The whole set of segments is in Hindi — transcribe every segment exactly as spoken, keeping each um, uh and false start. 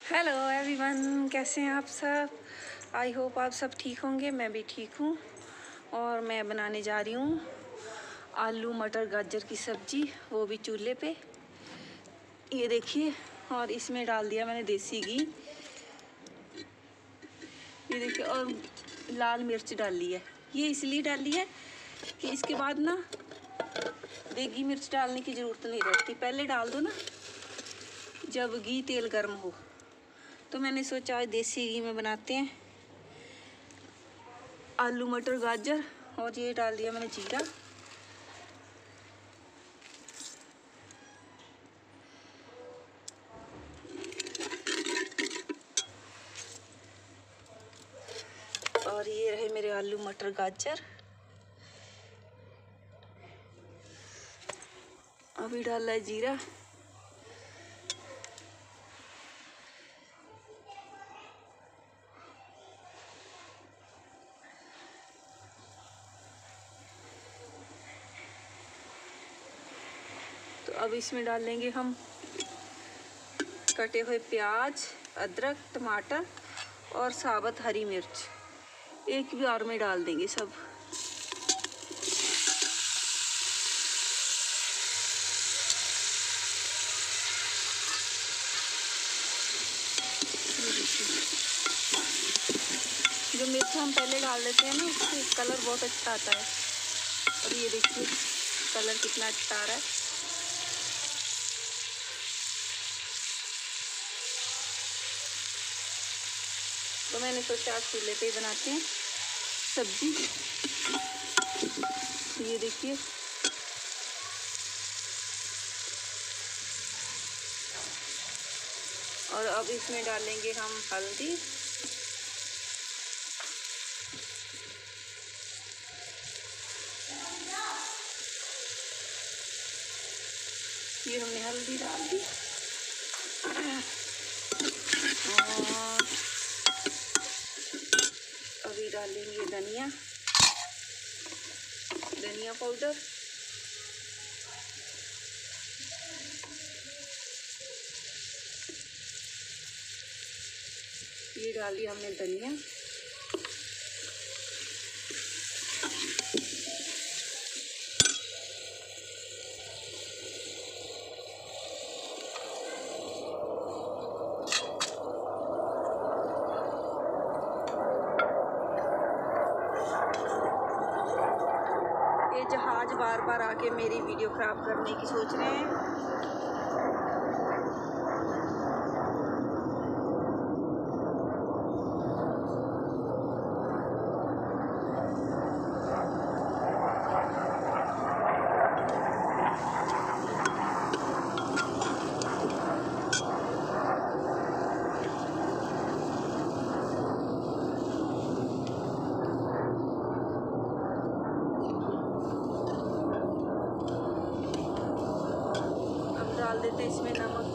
हेलो एवरीवन, कैसे हैं आप सब। आई होप आप सब ठीक होंगे। मैं भी ठीक हूँ। और मैं बनाने जा रही हूँ आलू मटर गाजर की सब्जी, वो भी चूल्हे पे। ये देखिए, और इसमें डाल दिया मैंने देसी घी। ये देखिए, और लाल मिर्च डाली है। ये इसलिए डाली है कि इसके बाद ना देगी मिर्च डालने की ज़रूरत नहीं रहती। पहले डाल दो ना जब घी तेल गर्म हो। तो मैंने सोचा आज देसी घी में बनाते हैं आलू मटर गाजर। और ये डाल दिया मैंने जीरा। और ये रहे मेरे आलू मटर गाजर। अभी डाला है जीरा। तो अब इसमें डाल लेंगे हम कटे हुए प्याज, अदरक, टमाटर और साबुत हरी मिर्च। एक बार में डाल देंगे सब। जो मिर्च हम पहले डाल देते हैं ना, उससे कलर बहुत अच्छा आता है। और ये देखिए कलर कितना अच्छा आ रहा है। तो मैंने सोचा आज चूल्हे पे ही बनाते हैं सब्जी। तो ये देखिए, और अब इसमें डालेंगे हम हल्दी, ये हमने हल्दी डाल दी। और अभी डालेंगे धनिया धनिया पाउडर। ये डाली हमने धनिया। ये जहाज बार बार आके मेरी वीडियो खराब करने की सोच रहे हैं। डाल देते हैं इसमें नमक।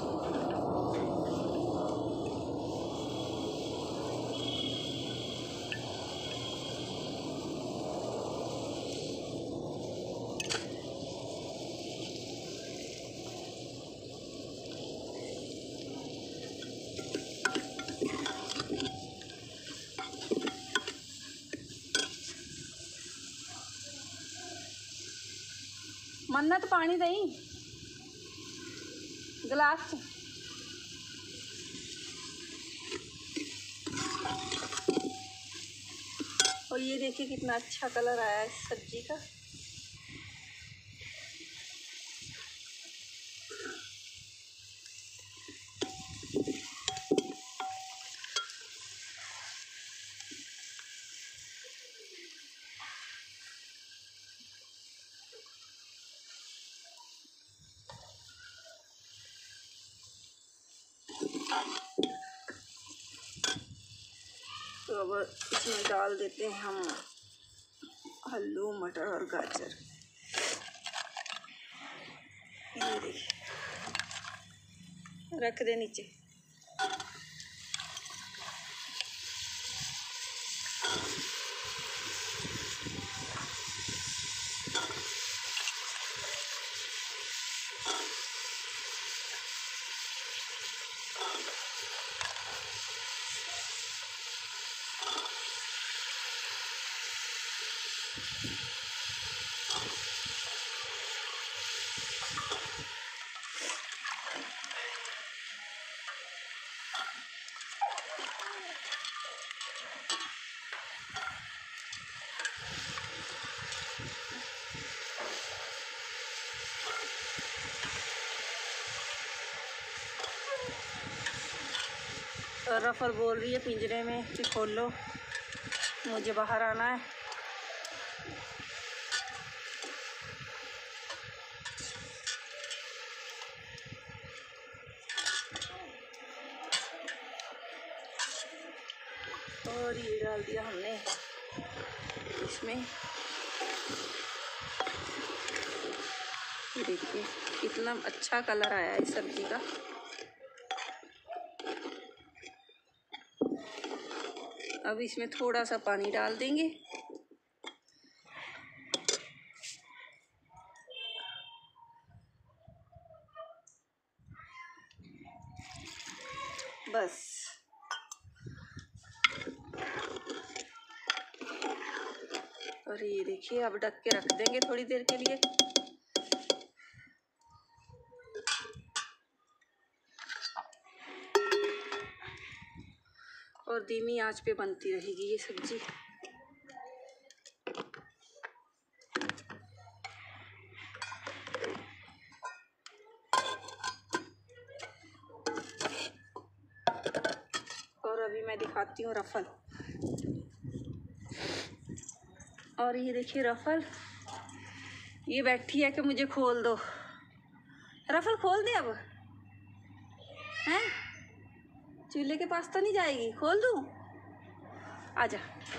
मन्नत पानी दही गिलास। और ये देखिए कितना अच्छा कलर आया है इस सब्जी का। तो अब इसमें डाल देते हैं हम आलू मटर और गाजर। ये देखिए, रख दे नीचे। और रफल बोल रही है पिंजरे में कि खोल लो, मुझे बाहर आना है। और ये डाल दिया हमने इसमें। देखिए कितना अच्छा कलर आया है इस सब्जी का। अब इसमें थोड़ा सा पानी डाल देंगे। बस और ये देखिए अब ढक के रख देंगे थोड़ी देर के लिए। और धीमी आंच पे बनती रहेगी ये सब्जी। और अभी मैं दिखाती हूँ रफल। और ये देखिए रफल, ये बैठी है कि मुझे खोल दो। रफल खोल दे अब, हैं? चूल्हे के पास तो नहीं जाएगी, खोल दूँ? आजा,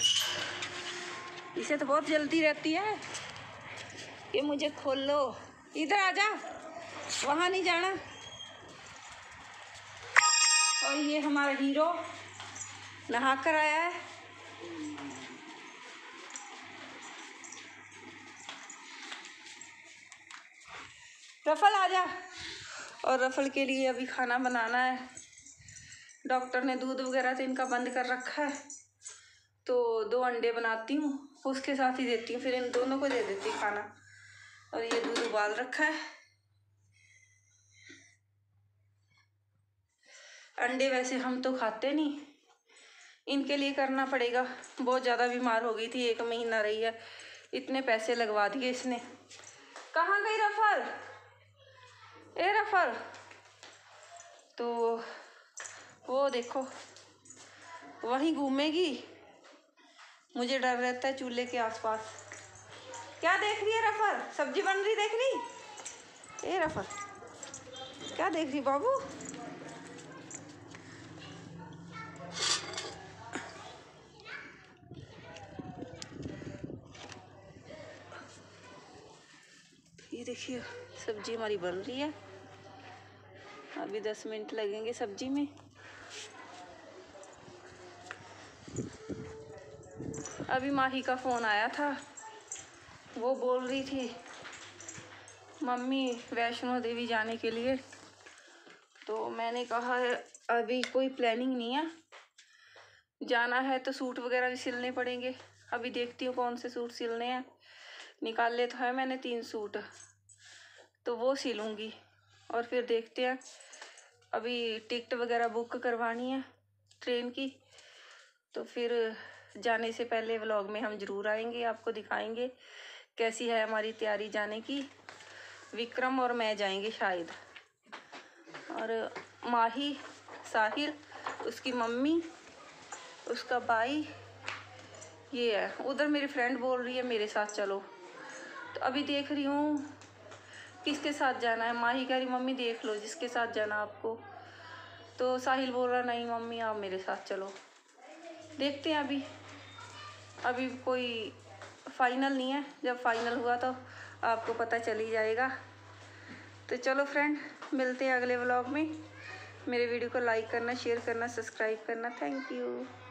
इसे तो बहुत जल्दी रहती है कि मुझे खोल लो। इधर आजा, वहाँ नहीं जाना। और ये हमारा हीरो नहा कर आया है। रफल आजा। और रफल के लिए अभी खाना बनाना है। डॉक्टर ने दूध वगैरह तो इनका बंद कर रखा है, तो दो अंडे बनाती हूँ, उसके साथ ही देती हूँ, फिर इन दोनों को दे देती हूँ खाना। और ये दूध उबाल रखा है। अंडे वैसे हम तो खाते नहीं, इनके लिए करना पड़ेगा। बहुत ज़्यादा बीमार हो गई थी, एक महीना रही है, इतने पैसे लगवा दिए इसने। कहाँ गई रफल? ए रफल, तो वो देखो वहीं घूमेगी। मुझे डर रहता है चूल्हे के आसपास। क्या देख रही है रफल? सब्जी बन रही देख रही? ए रफल, क्या देख रही बाबू? ये देखिए सब्जी हमारी बन रही है। अभी दस मिनट लगेंगे सब्जी में। अभी माही का फ़ोन आया था, वो बोल रही थी मम्मी वैष्णो देवी जाने के लिए। तो मैंने कहा अभी कोई प्लानिंग नहीं है, जाना है तो सूट वगैरह भी सिलने पड़ेंगे। अभी देखती हूँ कौन से सूट सिलने हैं। निकाल ले तो है मैंने तीन सूट, तो वो सिलूँगी। और फिर देखते हैं, अभी टिकट वगैरह बुक करवानी है ट्रेन की, तो फिर जाने से पहले व्लॉग में हम ज़रूर आएंगे, आपको दिखाएंगे कैसी है हमारी तैयारी जाने की। विक्रम और मैं जाएंगे शायद, और माही, साहिल, उसकी मम्मी, उसका भाई, ये है। उधर मेरी फ्रेंड बोल रही है मेरे साथ चलो, तो अभी देख रही हूँ किसके साथ जाना है। माही कह रही मम्मी देख लो जिसके साथ जाना आपको, तो साहिल बोल रहा नहीं मम्मी आप मेरे साथ चलो। देखते हैं, अभी अभी कोई फाइनल नहीं है, जब फाइनल हुआ तो आपको पता चल ही जाएगा। तो चलो फ्रेंड, मिलते हैं अगले व्लॉग में। मेरे वीडियो को लाइक करना, शेयर करना, सब्सक्राइब करना। Thank you.